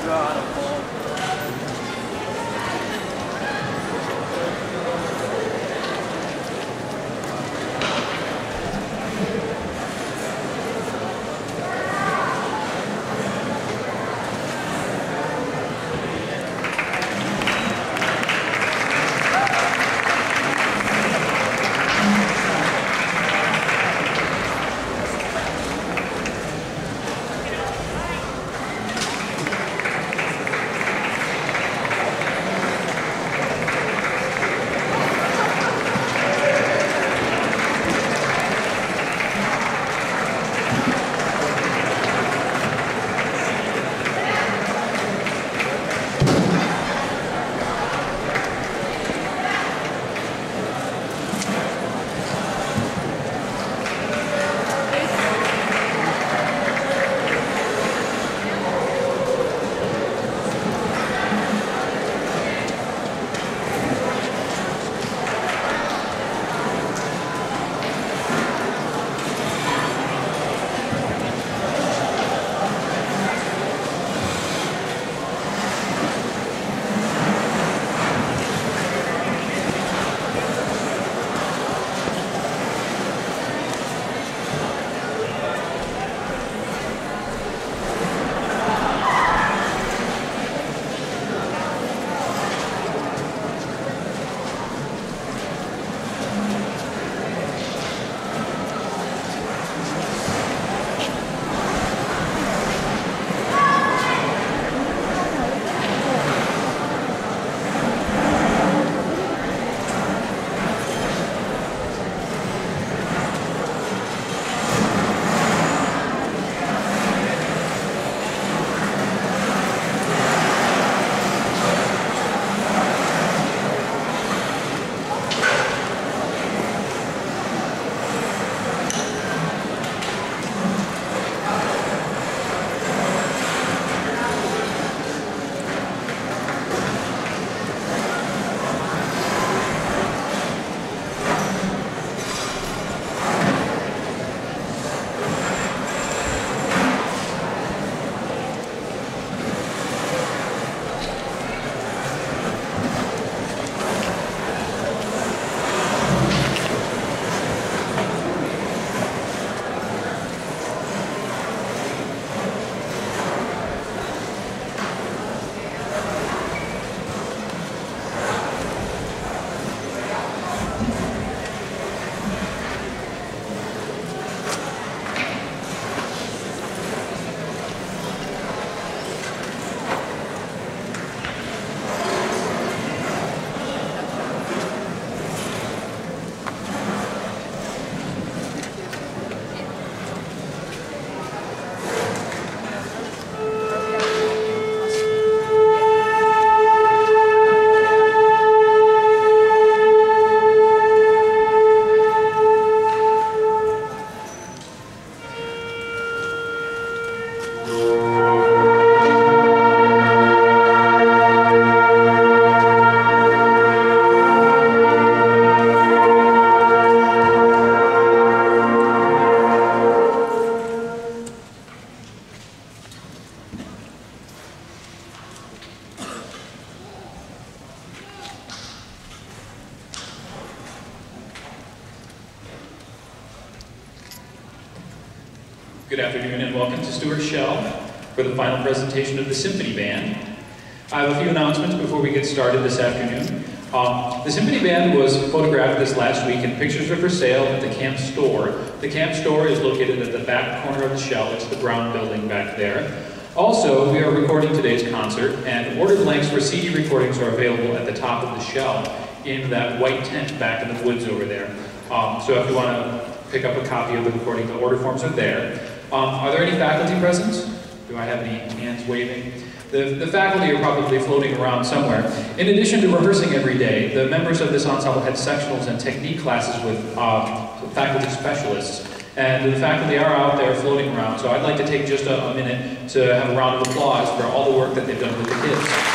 Good afternoon and welcome to Stuart Shell for the final presentation of the Symphony Band. I have a few announcements before we get started this afternoon. The Symphony Band was photographed this last week and pictures are for sale at the Camp Store. The Camp Store is located at the back corner of the Shell. It's the brown building back there. Also, we are recording today's concert and ordered links for CD recordings are available at the top of the Shell in that white tent back in the woods over there. So if you want to pick up a copy of the recording, the order forms are there. Are there any faculty present? Do I have any hands waving? The faculty are probably floating around somewhere. In addition to rehearsing every day, the members of this ensemble had sectionals and technique classes with faculty specialists. And the faculty are out there floating around, so I'd like to take just a minute to have a round of applause for all the work that they've done with the kids.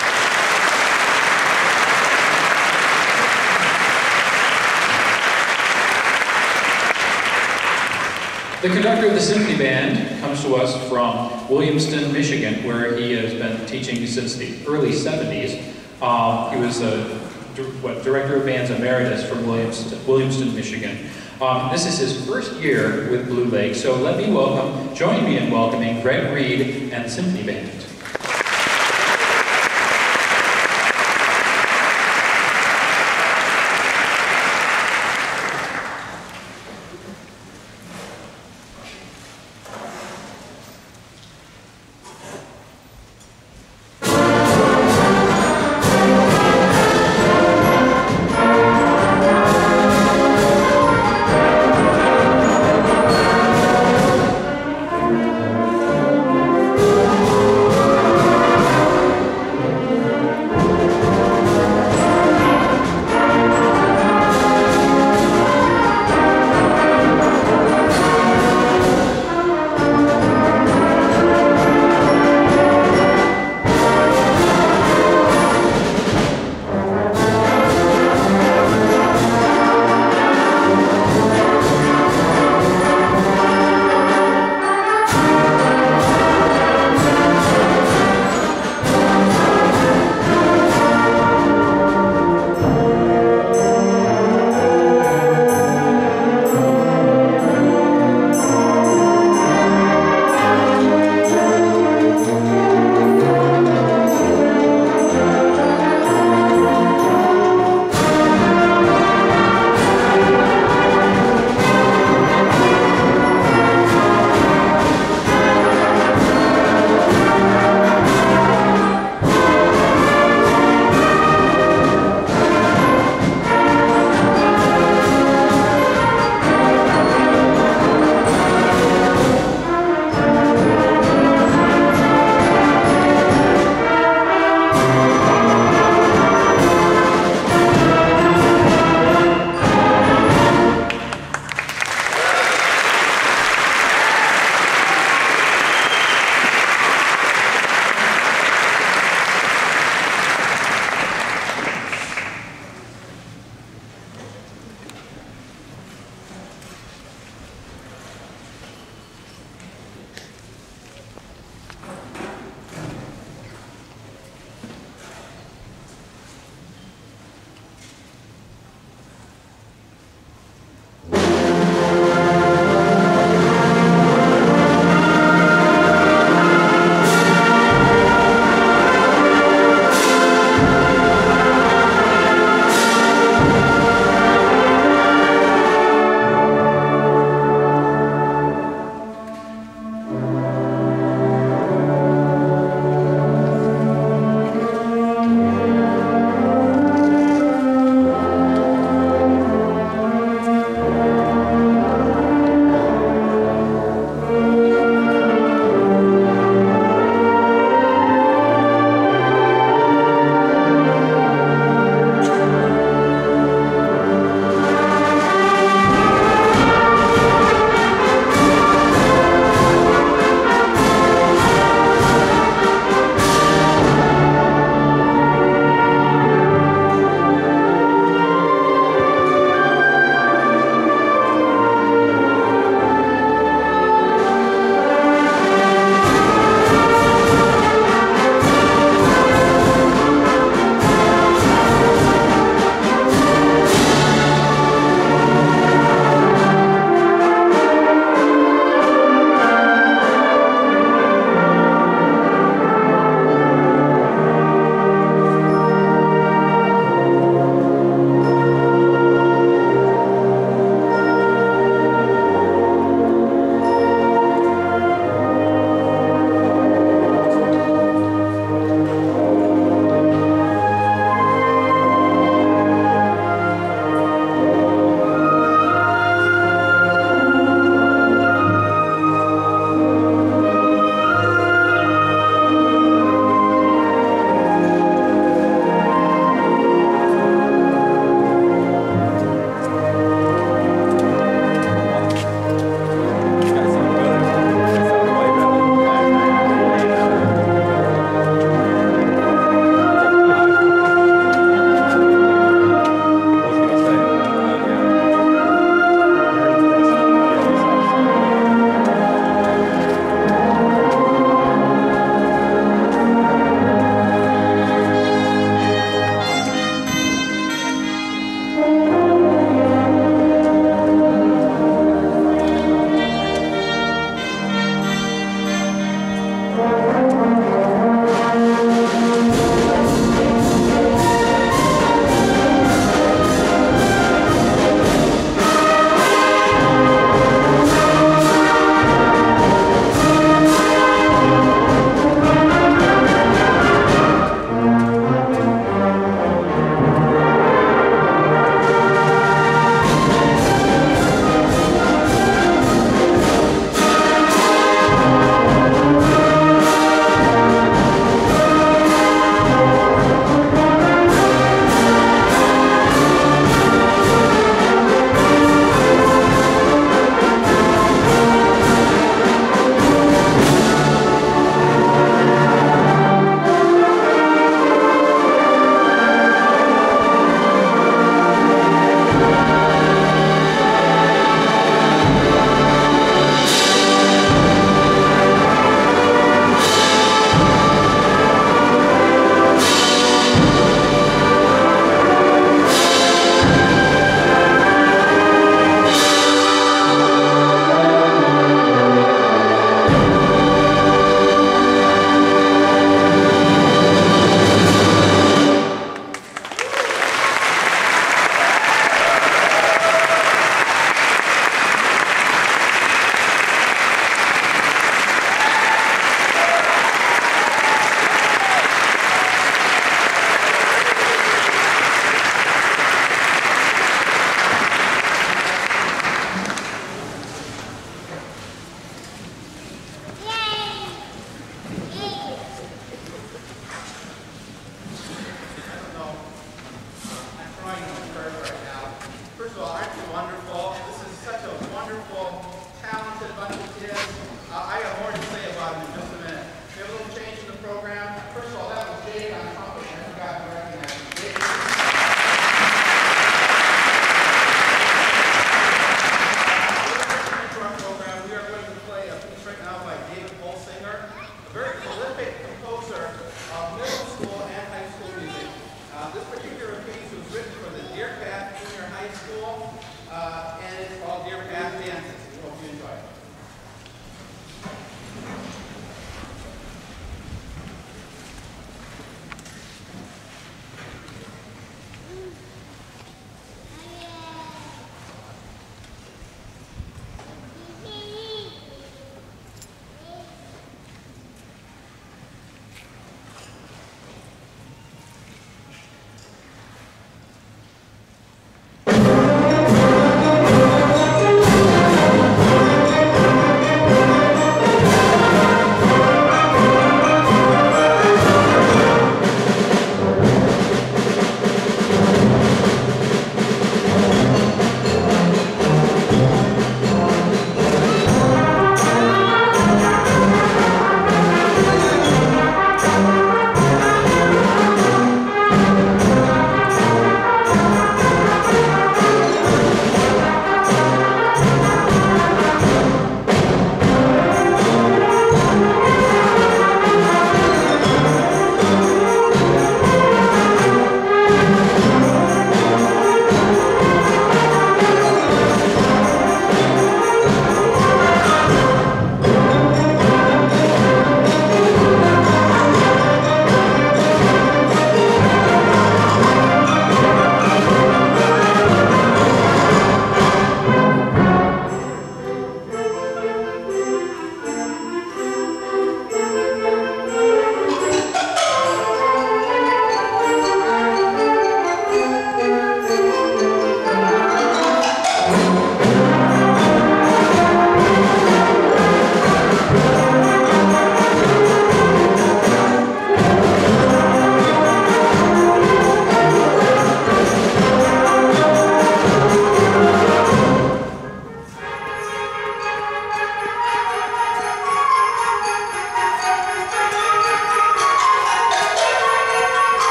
The conductor of the symphony band comes to us from Williamston, Michigan, where he has been teaching since the early 70s. He was director of bands emeritus from Williamston, Michigan. This is his first year with Blue Lake, so let me join me in welcoming Greg Reed and the symphony band.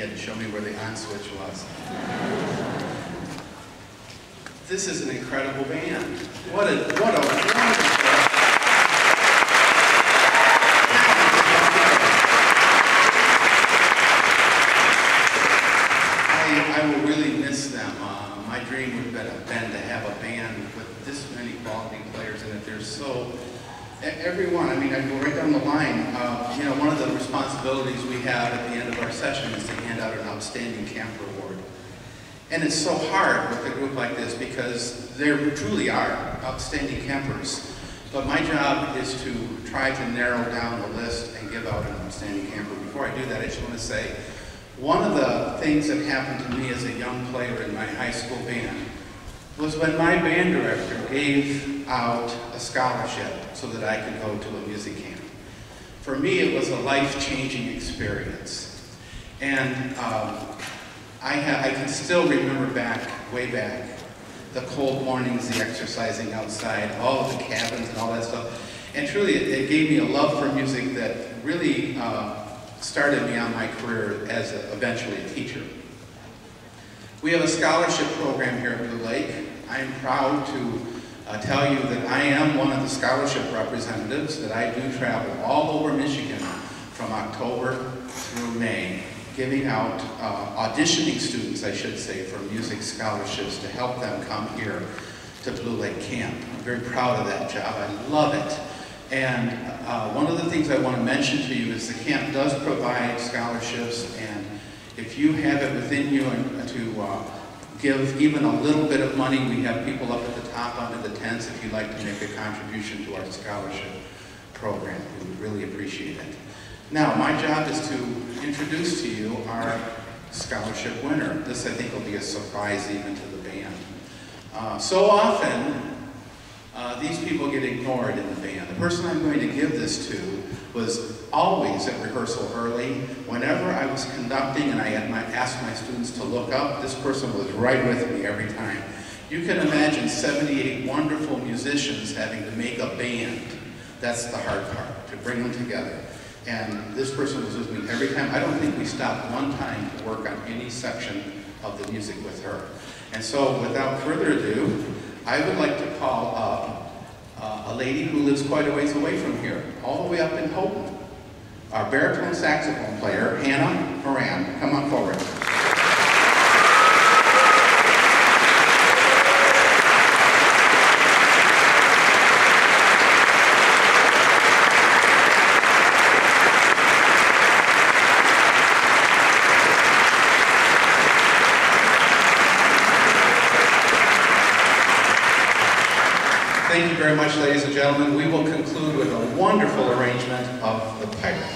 had to show me where the on switch was. This is an incredible band. What a wonderful. I will really miss them. My dream would have been to have a band with this many quality players in it. There's so, everyone, I mean, I go right down the line. You know, one of the responsibilities we have at the end of our session is to hand out an Outstanding Camper Award. And it's so hard with a group like this because there truly are outstanding campers. But my job is to try to narrow down the list and give out an outstanding camper. Before I do that, I just want to say, one of the things that happened to me as a young player in my high school band was when my band director gave out a scholarship so that I could go to a music camp. For me, it was a life-changing experience. And I can still remember way back, the cold mornings, the exercising outside, all of the cabins and all that stuff. And truly, it gave me a love for music that really started me on my career as eventually a teacher. We have a scholarship program here at Blue Lake. I am proud to tell you that I am one of the scholarship representatives, that I do travel all over Michigan from October through May, giving out, auditioning students, I should say, for music scholarships to help them come here to Blue Lake Camp. I'm very proud of that job. I love it. And one of the things I want to mention to you is the camp does provide scholarships, and if you have it within you and to give even a little bit of money, we have people up at the top under the tents if you'd like to make a contribution to our scholarship program. We would really appreciate it. Now, my job is to introduce to you our scholarship winner. This, I think, will be a surprise even to the band. So often, these people get ignored in the band. The person I'm going to give this to was always at rehearsal early. Whenever I was conducting and I asked my students to look up, this person was right with me every time. You can imagine 78 wonderful musicians having to make a band. That's the hard part, to bring them together. And this person was with me every time. I don't think we stopped one time to work on any section of the music with her. And so, without further ado, I would like to call up a lady who lives quite a ways away from here, all the way up in Houghton. Our baritone saxophone player, Hannah Moran. Come on forward. Thank you very much, ladies and gentlemen. We will conclude with a wonderful arrangement of The Pirate.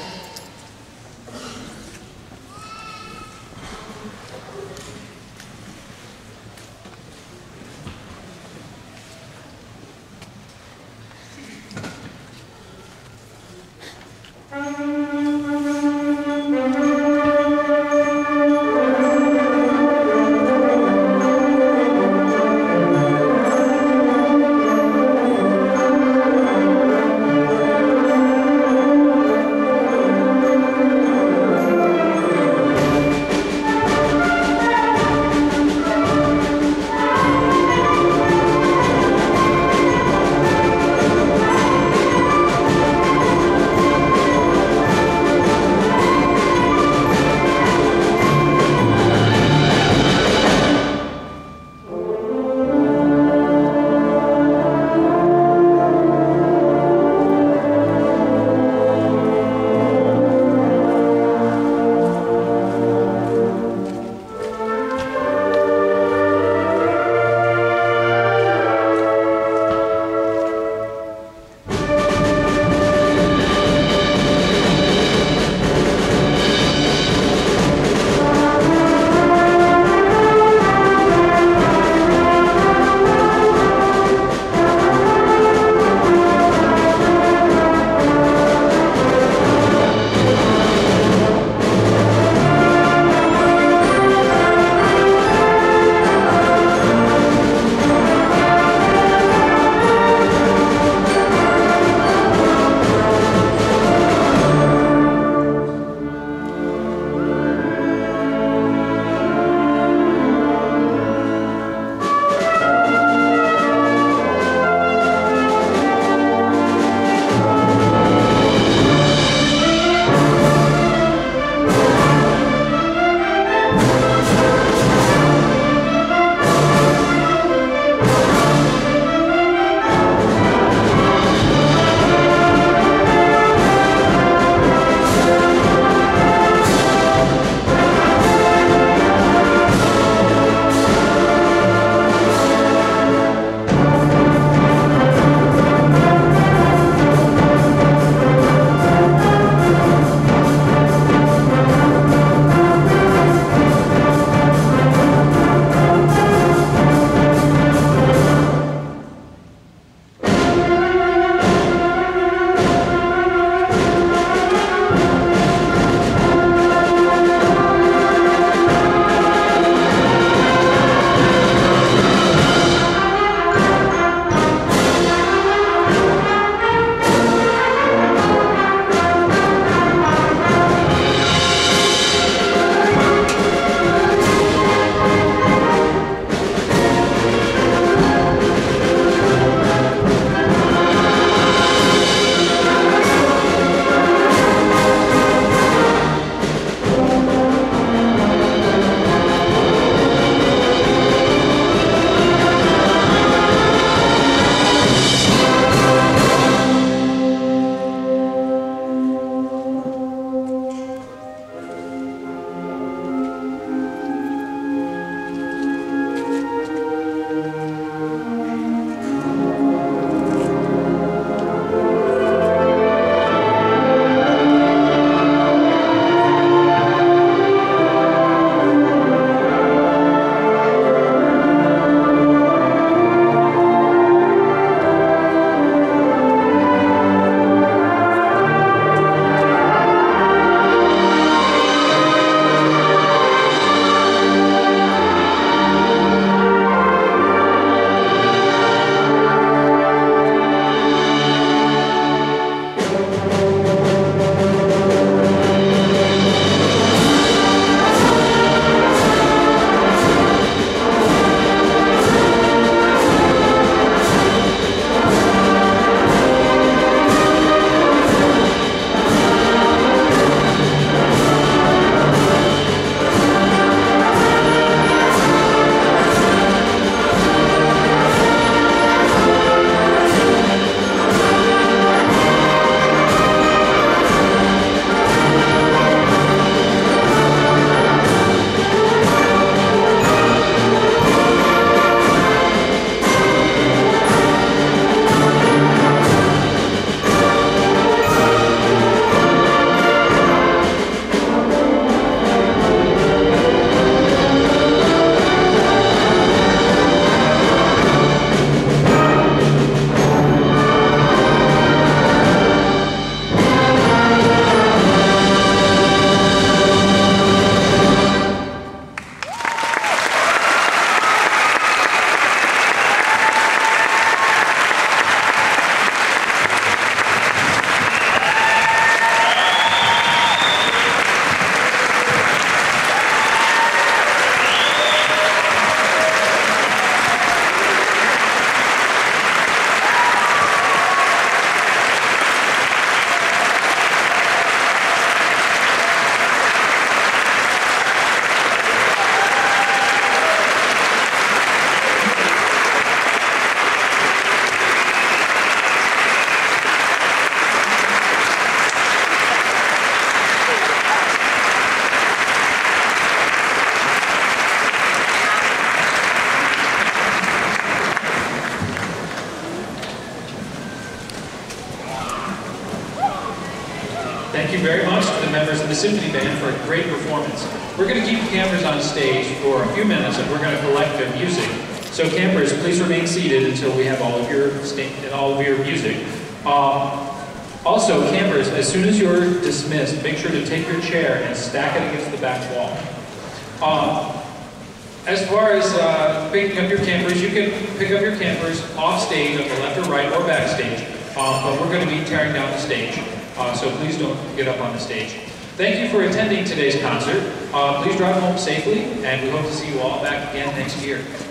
Thank you very much to the members of the Symphony Band for a great performance. We're going to keep campers on stage for a few minutes and we're going to collect their music. So campers, please remain seated until we have all of your music. Also, campers, as soon as you're dismissed, make sure to take your chair and stack it against the back wall. As far as picking up your campers, you can pick up your campers off stage on the left or right or backstage. But we're going to be tearing down the stage, so please don't get up on the stage. Thank you for attending today's concert. Please drive home safely, and we hope to see you all back again next year.